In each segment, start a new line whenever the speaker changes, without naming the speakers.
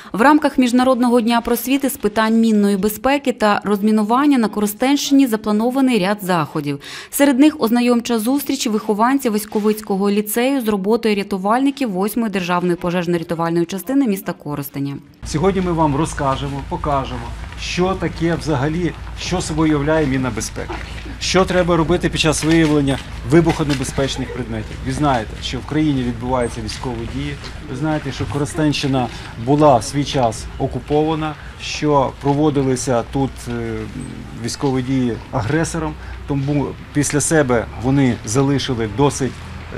В рамках Міжнародного дня просвіти з питань мінної безпеки та розмінування на Коростенщині запланований ряд заходів. Серед них ознайомча зустріч вихованців Васьковицького ліцею з роботою рятувальників 8-ї державної пожежно-рятувальної частини міста Коростеня.
Сьогодні ми вам розкажемо, покажемо, що таке взагалі, що собою являє мінна безпека. Що треба робити під час виявлення вибухонебезпечних предметів. Ви знаєте, що в країні відбуваються військові дії. Ви знаєте, що Коростенщина була в свій час окупована, що проводилися тут військові дії агресором. Тому після себе вони залишили досить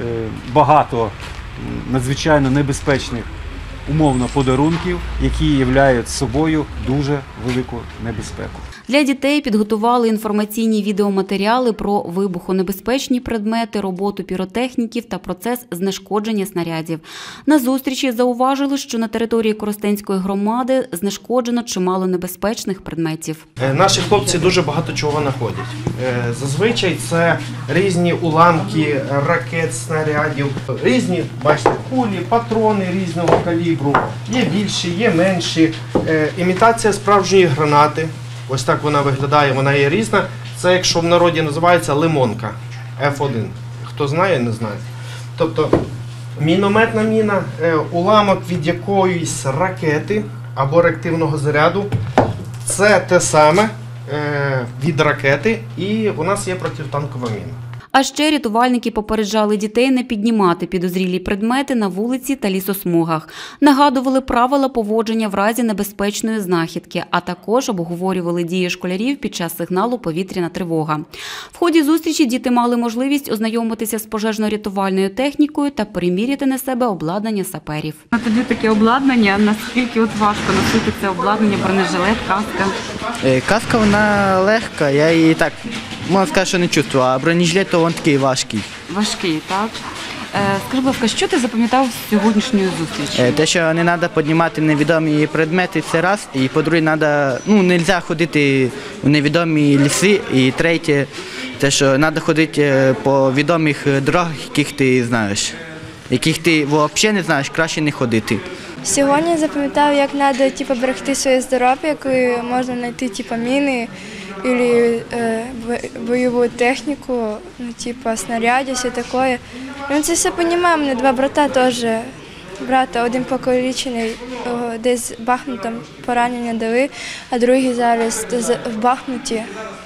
багато надзвичайно небезпечних умовно подарунків, які являють собою дуже велику небезпеку.
Для дітей підготували інформаційні відеоматеріали про вибухонебезпечні предмети, роботу піротехніків та процес знешкодження снарядів. На зустрічі зауважили, що на території Коростенської громади знешкоджено чимало небезпечних предметів.
Наші хлопці дуже багато чого знаходять. Зазвичай це різні уламки ракет, снарядів, різні, бачите, кулі, патрони різного калібру. Є більші, є менші. Імітація справжньої гранати. Ось так вона виглядає, вона є різна. Це, якщо в народі називається лимонка F1. Хто знає, не знає. Тобто мінометна міна, уламок від якоїсь ракети або реактивного заряду. Це те саме від ракети, і у нас є протитанкова міна.
А ще рятувальники попереджали дітей не піднімати підозрілі предмети на вулиці та лісосмугах. Нагадували правила поводження в разі небезпечної знахідки, а також обговорювали дії школярів під час сигналу «Повітряна тривога». В ході зустрічі діти мали можливість ознайомитися з пожежно-рятувальною технікою та приміряти на себе обладнання саперів.
Тоді таке обладнання, наскільки важко носити це обладнання, бронежилет, каска?
Каска, вона легка, я її так, можна сказати, що не чувствую, а бронежилет, то він такий важкий.
Важкий, так? Скажи, будь ласка, що ти запам'ятав з сьогоднішньої зустрічі?
Те, що не треба піднімати невідомі предмети, це раз, і по-друге, не можна ходити у невідомі ліси, і третє, те, що треба ходити по відомих дорогах, яких ти знаєш, яких ти взагалі не знаєш, краще не ходити.
Сьогодні я запам'ятав, як треба берегти своє здоров'я, коли можна знайти міни або бойову техніку, снаряди, все таке. Ми це все розуміємо, у мене два брата теж. Брата один покалічений, десь в Бахмутом поранення дали, а другий зараз в Бахмуті.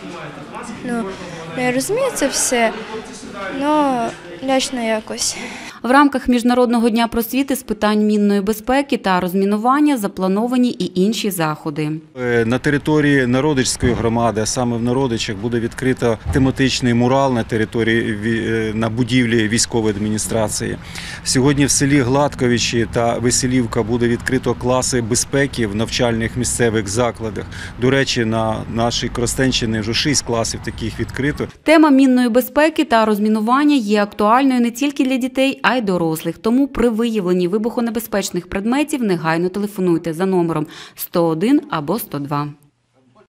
Я розумію це все, але лячно якось.
В рамках Міжнародного дня просвіти з питань мінної безпеки та розмінування заплановані і інші заходи.
На території Народичської громади, а саме в Народичах, буде відкрито тематичний мурал на території, на будівлі військової адміністрації. Сьогодні в селі Гладковичі та Веселівка буде відкрито класи безпеки в навчальних місцевих закладах. До речі, на нашій Коростенщині вже 6 класів таких відкрито.
Тема мінної безпеки та розмінування є актуальною не тільки для дітей, а й дорослих. Тому при виявленні вибухонебезпечних предметів негайно телефонуйте за номером 101 або 102.